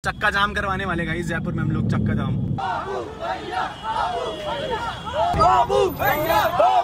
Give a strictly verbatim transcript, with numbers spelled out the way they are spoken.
चक्का जाम करवाने वाले गाइस जयपुर में हम लोग चक्का जाम। बाबू भैया, बाबू भैया, बाबू भैया।